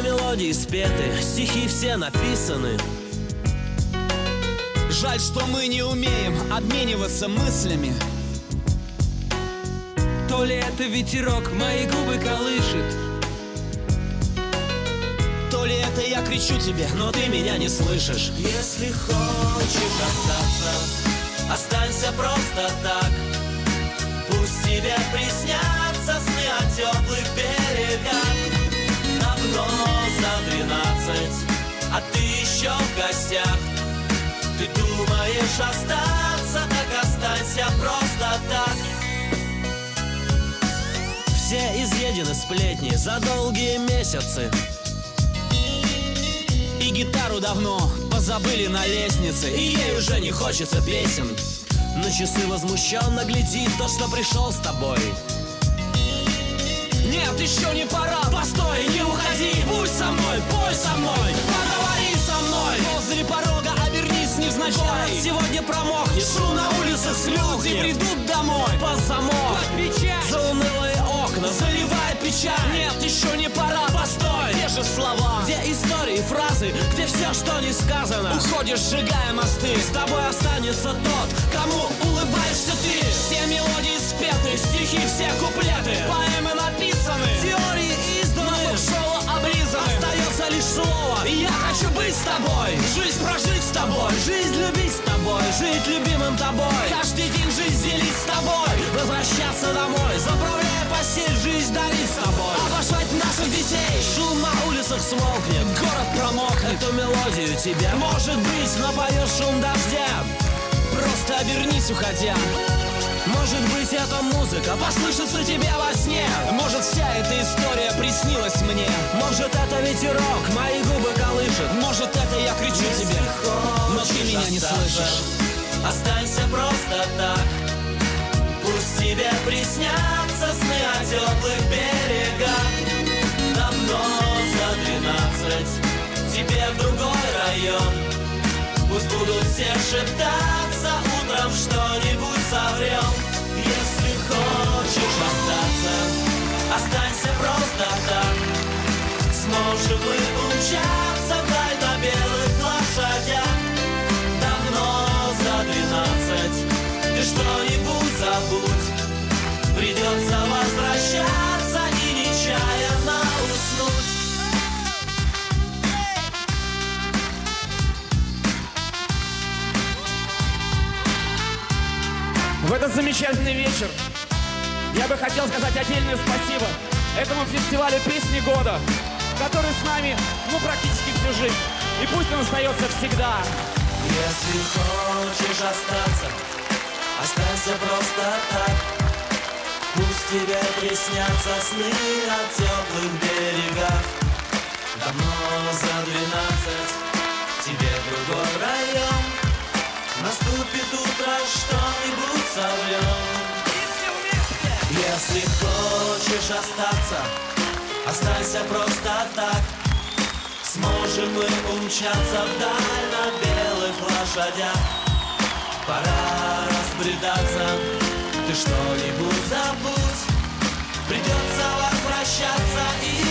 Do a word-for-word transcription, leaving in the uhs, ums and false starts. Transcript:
мелодии спеты, стихи все написаны. Жаль, что мы не умеем обмениваться мыслями. То ли это ветерок мои губы колышет, то ли это я кричу тебе, но ты меня не слышишь. Если хочешь остаться, останься просто так. Пусть тебе приснятся сны о теплых берегах. Давно за двенадцать, а ты еще в гостях. Ты думаешь остаться, так останься просто так. Все изъедены сплетни за долгие месяцы. И гитару давно позабыли на лестнице, и ей уже не хочется песен. На часы возмущенно глядит то, что пришел с тобой. Нет, еще не пора. Постой, не уходи, будь со мной, пой со мной, поговори со мной. Возле порога обернись невзначай. Город сегодня промокнет, шум на улицах слёхнет. Люди придут домой под замок, под печать, за унылые окна заливает печаль. Нет, еще не пора, постой. Те же слова, где истории, фразы, где все, что не сказано. Уходишь, сжигая мосты. С тобой останется тот, кому улыбаешься ты. Все мелодии спеты, стихи все куплеты, поэмы написаны, теории изданы, на ток-шоу облизаны. Остается лишь слово, и я хочу быть с тобой. Жизнь прожить с тобой, жизнь любить с тобой, жить любимым тобой. Каждый день жизнь делить с тобой, возвращаться домой, заправляя постель, жизнь дарить с тобой. обожать наших детей. Шум на улицах смолкнет, город промокнет. Эту мелодию тебе, может быть, напоет шум дождя. Просто обернись, уходя. Может быть, эта музыка послышится тебе во сне. Может, вся эта история приснилась мне. Может, это ветерок мои губы колышет. Может, это я кричу Если тебе, но ты меня не слышишь. Останься просто так. Пусть тебе приснятся сны о теплых берегах. Давно за двенадцать, тебе в другой район. Пусть будут все шептаться, утром что-нибудь соврем. Если хочешь остаться, останься просто так. Сможем мы умчаться вдаль на белых лошадях. Давно за двенадцать, ты что-нибудь забудь. Придется возвращаться и нечаянно уснуть. В этот замечательный вечер я бы хотел сказать отдельное спасибо этому фестивалю «Песни года», который с нами, ну, практически всю жизнь. И пусть он остается всегда. Если хочешь остаться, останься просто так. Пусть тебе приснятся сны о теплых берегах. Давно за двенадцать, тебе в другой район. Наступит утро, что-нибудь соврем. Если хочешь остаться, останься просто так. Сможем мы умчаться вдаль на белых лошадях. Пора разбредаться, ты что-нибудь забудь. Придется возвращаться и